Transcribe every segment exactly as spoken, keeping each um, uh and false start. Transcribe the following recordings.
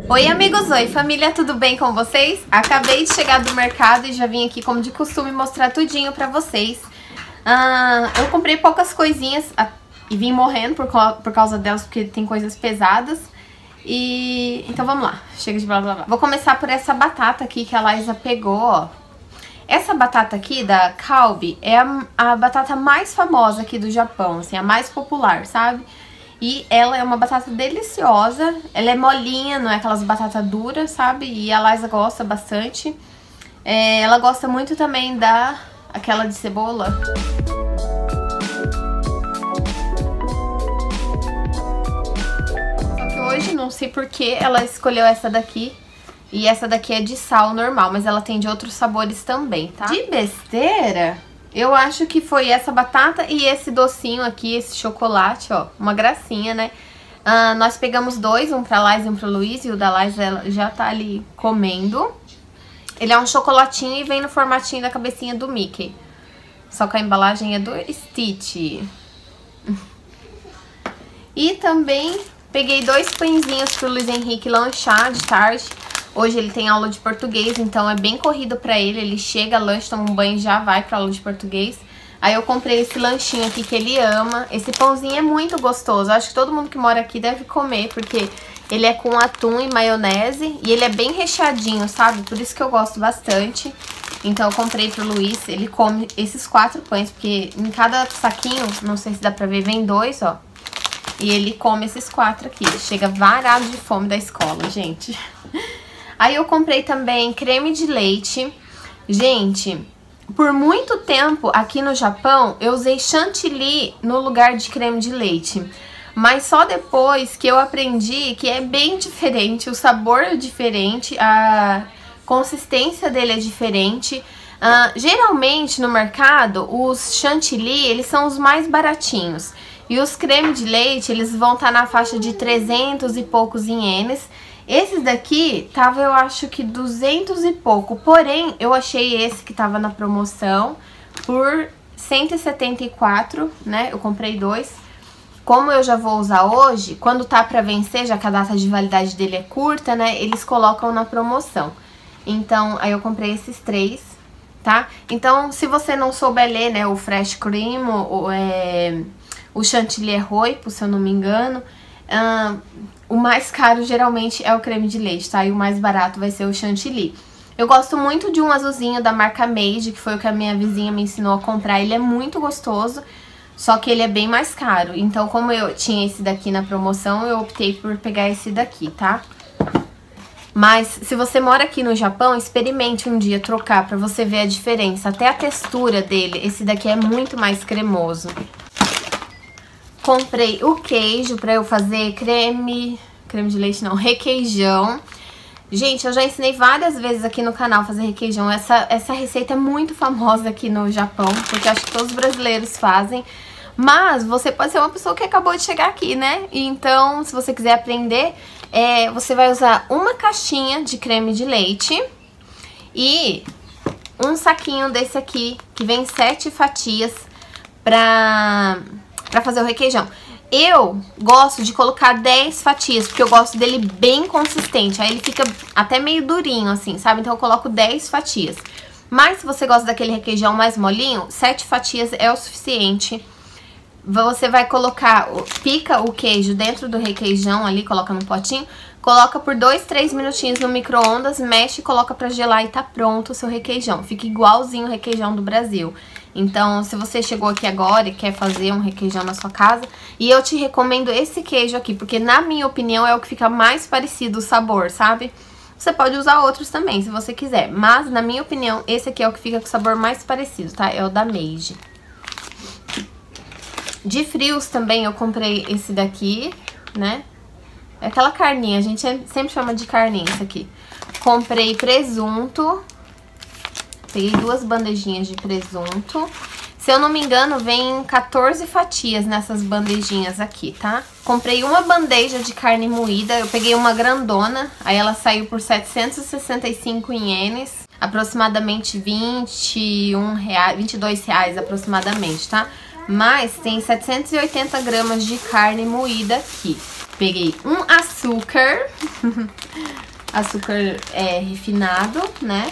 Oi amigos, oi família, tudo bem com vocês? Acabei de chegar do mercado e já vim aqui como de costume mostrar tudinho pra vocês. Ah, eu comprei poucas coisinhas e vim morrendo por, por causa delas, porque tem coisas pesadas. E então vamos lá, chega de blá blá blá. Vou começar por essa batata aqui que a Laísa pegou, ó. Essa batata aqui da Calbee é a, a batata mais famosa aqui do Japão, assim, a mais popular, sabe? E ela é uma batata deliciosa, ela é molinha, não é aquelas batatas duras, sabe? E a Laísa gosta bastante. É, ela gosta muito também da aquela de cebola. Só que hoje, não sei por que, ela escolheu essa daqui. E essa daqui é de sal normal, mas ela tem de outros sabores também, tá? De besteira, eu acho que foi essa batata e esse docinho aqui, esse chocolate, ó. Uma gracinha, né? Uh, nós pegamos dois, um pra Laísa e um pro Luiz. E o da Laísa ela já tá ali comendo. Ele é um chocolatinho e vem no formatinho da cabecinha do Mickey. Só que a embalagem é do Stitch. E também peguei dois pãezinhos pro Luiz Henrique lanchar de tarde. Hoje ele tem aula de português, então é bem corrido pra ele. Ele chega, lanche, toma um banho e já vai pra aula de português. Aí eu comprei esse lanchinho aqui que ele ama. Esse pãozinho é muito gostoso. Eu acho que todo mundo que mora aqui deve comer, porque ele é com atum e maionese. E ele é bem recheadinho, sabe? Por isso que eu gosto bastante. Então eu comprei pro Luiz. Ele come esses quatro pães, porque em cada saquinho, não sei se dá pra ver, vem dois, ó. E ele come esses quatro aqui. Chega varado de fome da escola, gente. Aí eu comprei também creme de leite. Gente, por muito tempo aqui no Japão eu usei chantilly no lugar de creme de leite. Mas só depois que eu aprendi que é bem diferente, o sabor é diferente, a consistência dele é diferente. Uh, geralmente no mercado os chantilly, eles são os mais baratinhos. E os creme de leite, eles vão estar na faixa de trezentos e poucos ienes. Esses daqui tava, eu acho que duzentos e pouco, porém eu achei esse que tava na promoção por cento e setenta e quatro, né? Eu comprei dois. Como eu já vou usar hoje, quando tá pra vencer, já que a data de validade dele é curta, né? Eles colocam na promoção. Então, aí eu comprei esses três, tá? Então, se você não souber ler, né, o Fresh Cream, o, é, o Chantilly Roipo, se eu não me engano, uh, o mais caro geralmente é o creme de leite, tá? E o mais barato vai ser o chantilly. Eu gosto muito de um azulzinho da marca Made, que foi o que a minha vizinha me ensinou a comprar. Ele é muito gostoso, só que ele é bem mais caro. Então, como eu tinha esse daqui na promoção, eu optei por pegar esse daqui, tá? Mas, se você mora aqui no Japão, experimente um dia trocar pra você ver a diferença. Até a textura dele, esse daqui é muito mais cremoso. Comprei o queijo pra eu fazer creme, creme de leite não, requeijão. Gente, eu já ensinei várias vezes aqui no canal a fazer requeijão. Essa, essa receita é muito famosa aqui no Japão, porque acho que todos os brasileiros fazem. Mas você pode ser uma pessoa que acabou de chegar aqui, né? Então, se você quiser aprender, é, você vai usar uma caixinha de creme de leite e um saquinho desse aqui, que vem sete fatias pra... pra fazer o requeijão. Eu gosto de colocar dez fatias, porque eu gosto dele bem consistente. Aí ele fica até meio durinho, assim, sabe? Então eu coloco dez fatias. Mas se você gosta daquele requeijão mais molinho, sete fatias é o suficiente. Você vai colocar, pica o queijo dentro do requeijão ali, coloca no potinho. Coloca por dois, três minutinhos no micro-ondas, mexe e coloca pra gelar e tá pronto o seu requeijão. Fica igualzinho o requeijão do Brasil. Então, se você chegou aqui agora e quer fazer um requeijão na sua casa, e eu te recomendo esse queijo aqui, porque na minha opinião é o que fica mais parecido o sabor, sabe? Você pode usar outros também, se você quiser, mas na minha opinião, esse aqui é o que fica com o sabor mais parecido, tá? É o da Made. De frios também eu comprei esse daqui, né? É aquela carninha, a gente sempre chama de carninha isso aqui. Comprei presunto. Peguei duas bandejinhas de presunto. Se eu não me engano, vem quatorze fatias nessas bandejinhas aqui, tá? Comprei uma bandeja de carne moída. Eu peguei uma grandona. Aí ela saiu por setecentos e sessenta e cinco ienes. Aproximadamente vinte e um reais, vinte e dois reais aproximadamente, tá? Mas tem setecentos e oitenta gramas de carne moída aqui. Peguei um açúcar, açúcar é, refinado, né?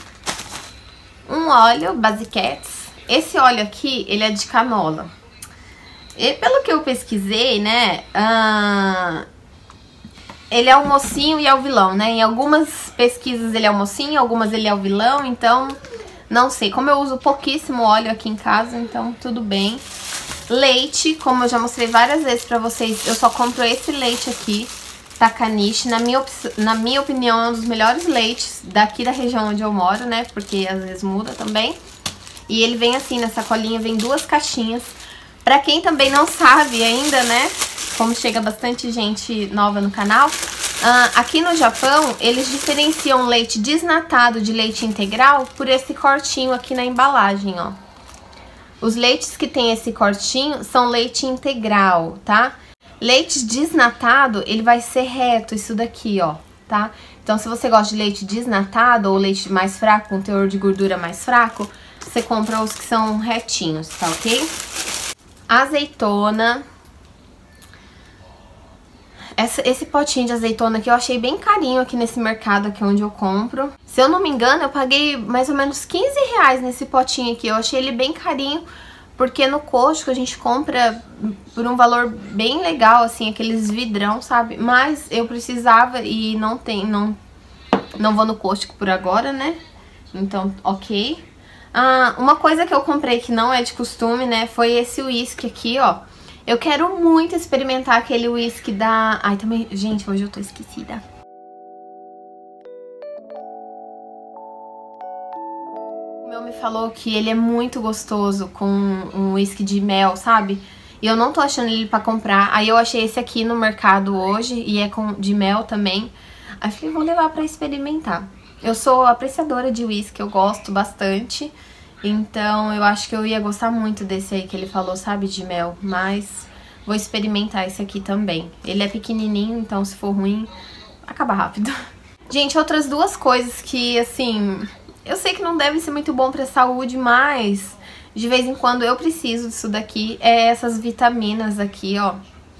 Um óleo, Basiquettes. Esse óleo aqui, ele é de canola. E pelo que eu pesquisei, né, uh, ele é o mocinho e é o vilão, né? Em algumas pesquisas ele é o mocinho, em algumas ele é o vilão, então não sei. Como eu uso pouquíssimo óleo aqui em casa, então tudo bem. Leite, como eu já mostrei várias vezes pra vocês, eu só compro esse leite aqui, Takanishi. Na minha, na minha opinião, é um dos melhores leites daqui da região onde eu moro, né? Porque às vezes muda também. E ele vem assim, na sacolinha, vem duas caixinhas. Pra quem também não sabe ainda, né? Como chega bastante gente nova no canal, uh, aqui no Japão, eles diferenciam leite desnatado de leite integral por esse cortinho aqui na embalagem, ó. Os leites que tem esse cortinho são leite integral, tá? Leite desnatado, ele vai ser reto, isso daqui, ó, tá? Então, se você gosta de leite desnatado ou leite mais fraco, com teor de gordura mais fraco, você compra os que são retinhos, tá ok? Azeitona. Essa, esse potinho de azeitona aqui eu achei bem carinho aqui nesse mercado aqui onde eu compro. Se eu não me engano, eu paguei mais ou menos quinze reais nesse potinho aqui. Eu achei ele bem carinho, porque no Costco a gente compra por um valor bem legal, assim, aqueles vidrão, sabe? Mas eu precisava e não tem, não, não vou no Costco por agora, né? Então, ok. Ah, uma coisa que eu comprei que não é de costume, né, foi esse uísque aqui, ó. Eu quero muito experimentar aquele uísque da... Ai, também... Gente, hoje eu tô esquecida. O meu me falou que ele é muito gostoso com um uísque de mel, sabe? E eu não tô achando ele pra comprar. Aí eu achei esse aqui no mercado hoje e é com de mel também. Aí eu falei, vou levar pra experimentar. Eu sou apreciadora de uísque, eu gosto bastante. Então eu acho que eu ia gostar muito desse aí que ele falou, sabe, de mel. Mas vou experimentar esse aqui também. Ele é pequenininho, então se for ruim, acaba rápido. Gente, outras duas coisas que, assim, eu sei que não deve ser muito bom pra saúde, mas de vez em quando eu preciso disso daqui. É essas vitaminas aqui, ó.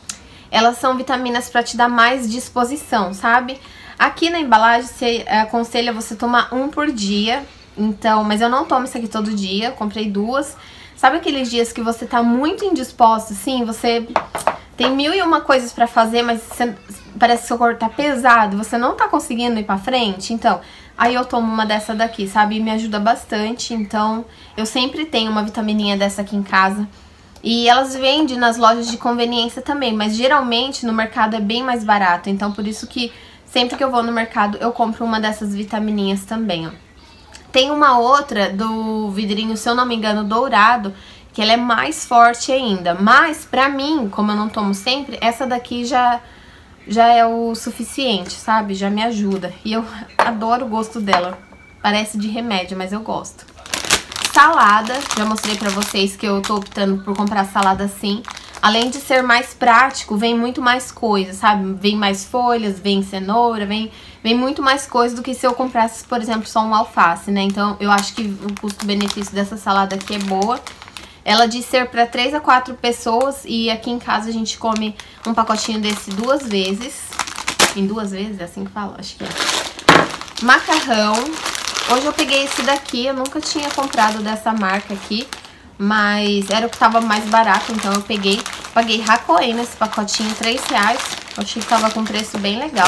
Elas são vitaminas pra te dar mais disposição, sabe? Aqui na embalagem se aconselha você tomar um por dia. Então, mas eu não tomo isso aqui todo dia, eu comprei duas. Sabe aqueles dias que você tá muito indisposto, assim, você tem mil e uma coisas pra fazer, mas você, parece que seu corpo tá pesado, você não tá conseguindo ir pra frente? Então, aí eu tomo uma dessa daqui, sabe? E me ajuda bastante, então eu sempre tenho uma vitamininha dessa aqui em casa. E elas vendem nas lojas de conveniência também, mas geralmente no mercado é bem mais barato. Então, por isso que sempre que eu vou no mercado eu compro uma dessas vitamininhas também, ó. Tem uma outra do vidrinho, se eu não me engano, dourado, que ela é mais forte ainda. Mas, pra mim, como eu não tomo sempre, essa daqui já, já é o suficiente, sabe? Já me ajuda. E eu adoro o gosto dela. Parece de remédio, mas eu gosto. Salada, já mostrei pra vocês que eu tô optando por comprar salada assim. Além de ser mais prático, vem muito mais coisa, sabe? Vem mais folhas, vem cenoura, vem, vem muito mais coisa do que se eu comprasse, por exemplo, só um alface, né? Então, eu acho que o custo-benefício dessa salada aqui é boa. Ela diz ser para três a quatro pessoas e aqui em casa a gente come um pacotinho desse duas vezes. Em duas vezes, é assim que fala? Acho que é. Macarrão. Hoje eu peguei esse daqui, eu nunca tinha comprado dessa marca aqui. Mas era o que tava mais barato, então eu peguei, paguei Hakoei nesse pacotinho, três reais. Eu achei que tava com preço bem legal.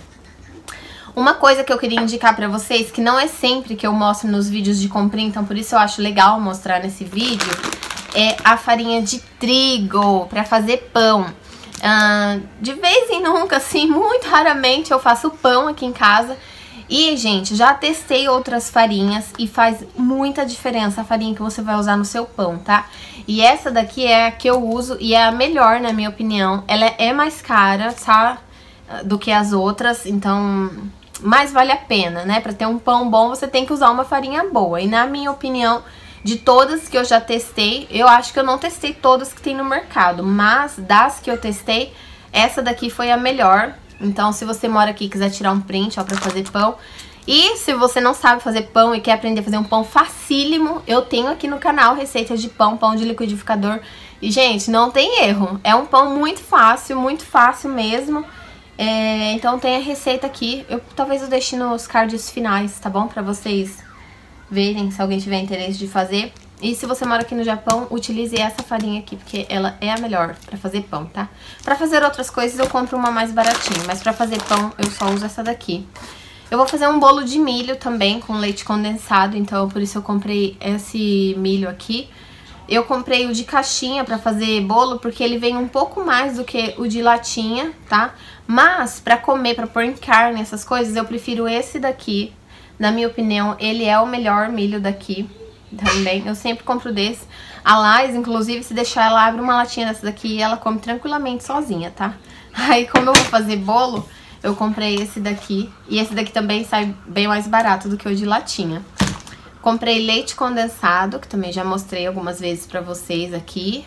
Uma coisa que eu queria indicar pra vocês, que não é sempre que eu mostro nos vídeos de comprinha, então por isso eu acho legal mostrar nesse vídeo, é a farinha de trigo pra fazer pão. Uh, de vez em nunca, assim, muito raramente eu faço pão aqui em casa. E, gente, já testei outras farinhas e faz muita diferença a farinha que você vai usar no seu pão, tá? E essa daqui é a que eu uso e é a melhor, na minha opinião. Ela é mais cara, tá? Do que as outras, então... Mas vale a pena, né? Pra ter um pão bom, você tem que usar uma farinha boa. E na minha opinião, de todas que eu já testei, eu acho que eu não testei todas que tem no mercado. Mas das que eu testei, essa daqui foi a melhor. Então, se você mora aqui e quiser tirar um print, ó, pra fazer pão. E se você não sabe fazer pão e quer aprender a fazer um pão facílimo, eu tenho aqui no canal receitas de pão, pão de liquidificador, E, gente, não tem erro. É um pão muito fácil, muito fácil mesmo. É, então tem a receita aqui. Eu, talvez eu deixe nos cards finais, tá bom? Pra vocês verem, se alguém tiver interesse de fazer. E se você mora aqui no Japão, utilize essa farinha aqui, porque ela é a melhor pra fazer pão, tá? Pra fazer outras coisas eu compro uma mais baratinha, mas pra fazer pão eu só uso essa daqui. Eu vou fazer um bolo de milho também com leite condensado, então por isso eu comprei esse milho aqui. Eu comprei o de caixinha pra fazer bolo, porque ele vem um pouco mais do que o de latinha, tá? Mas pra comer, pra pôr em carne, essas coisas, eu prefiro esse daqui. Na minha opinião, ele é o melhor milho daqui também. Eu sempre compro desse. A Lais, inclusive, se deixar, ela abre uma latinha dessa daqui e ela come tranquilamente sozinha, tá? Aí, como eu vou fazer bolo, eu comprei esse daqui. E esse daqui também sai bem mais barato do que o de latinha. Comprei leite condensado, que também já mostrei algumas vezes pra vocês aqui.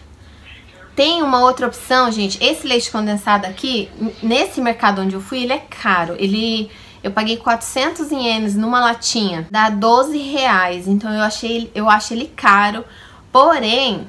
Tem uma outra opção, gente. Esse leite condensado aqui, nesse mercado onde eu fui, ele é caro. Ele, eu paguei quatrocentos ienes numa latinha, dá doze reais. Então eu achei, eu acho ele caro. Porém,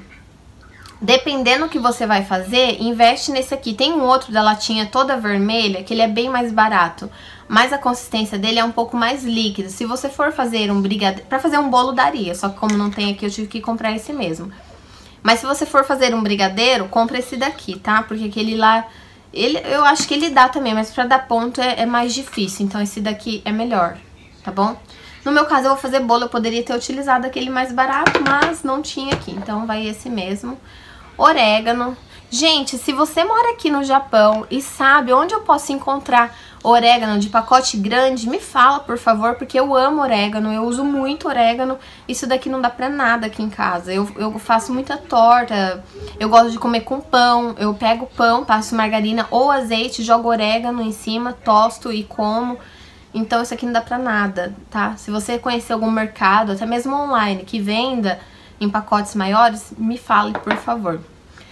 dependendo do que você vai fazer, investe nesse aqui. Tem um outro da latinha toda vermelha, que ele é bem mais barato. Mas a consistência dele é um pouco mais líquida. Se você for fazer um brigadeiro... Pra fazer um bolo daria, só que como não tem aqui, eu tive que comprar esse mesmo. Mas se você for fazer um brigadeiro, compra esse daqui, tá? Porque aquele lá... Ele, eu acho que ele dá também, mas pra dar ponto é, é mais difícil. Então esse daqui é melhor, tá bom? No meu caso, eu vou fazer bolo, eu poderia ter utilizado aquele mais barato, mas não tinha aqui. Então vai esse mesmo. Orégano. Gente, se você mora aqui no Japão e sabe onde eu posso encontrar orégano de pacote grande, me fala, por favor, porque eu amo orégano, eu uso muito orégano. Isso daqui não dá pra nada aqui em casa. Eu, eu faço muita torta, eu gosto de comer com pão. Eu pego pão, passo margarina ou azeite, jogo orégano em cima, tosto e como. Então isso aqui não dá pra nada, tá? Se você conhecer algum mercado, até mesmo online, que venda em pacotes maiores, me fale, por favor.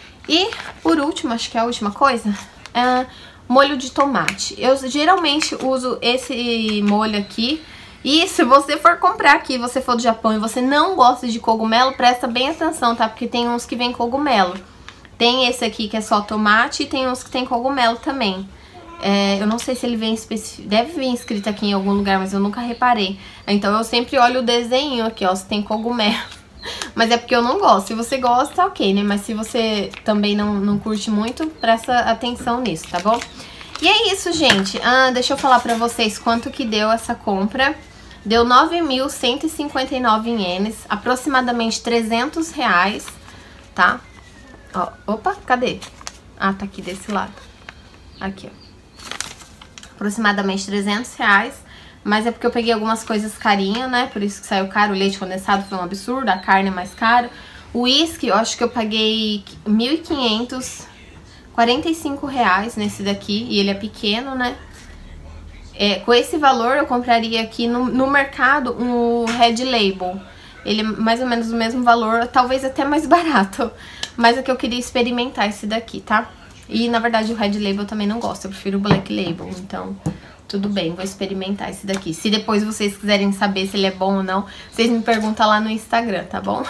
E, por último, acho que é a última coisa, é molho de tomate. Eu geralmente uso esse molho aqui. E se você for comprar aqui, você for do Japão e você não gosta de cogumelo, presta bem atenção, tá? Porque tem uns que vem cogumelo. Tem esse aqui que é só tomate e tem uns que tem cogumelo também. É, eu não sei se ele vem especificado, deve vir escrito aqui em algum lugar, mas eu nunca reparei. Então eu sempre olho o desenho aqui, ó, se tem cogumelo. Mas é porque eu não gosto. Se você gosta, ok, né? Mas se você também não, não curte muito, presta atenção nisso, tá bom? E é isso, gente. Ah, deixa eu falar pra vocês quanto que deu essa compra. Deu nove mil cento e cinquenta e nove ienes, aproximadamente trezentos reais, tá? Ó, opa, cadê? Ah, tá aqui desse lado. Aqui, ó. Aproximadamente trezentos reais. Mas é porque eu peguei algumas coisas carinho, né? Por isso que saiu caro. O leite condensado foi um absurdo, a carne é mais cara. O uísque, eu acho que eu paguei mil e quinhentos, quarenta e cinco reais nesse daqui. E ele é pequeno, né? É, com esse valor eu compraria aqui no, no mercado um Red Label. Ele é mais ou menos o mesmo valor, talvez até mais barato. Mas é que eu queria experimentar esse daqui, tá? E na verdade o Red Label eu também não gosto, eu prefiro o Black Label, então... Tudo bem, vou experimentar esse daqui. Se depois vocês quiserem saber se ele é bom ou não, vocês me perguntam lá no Instagram, tá bom?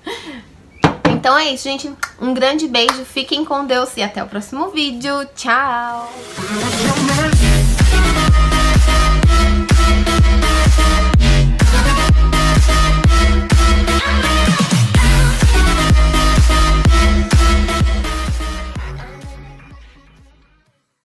Então é isso, gente. Um grande beijo, fiquem com Deus e até o próximo vídeo. Tchau!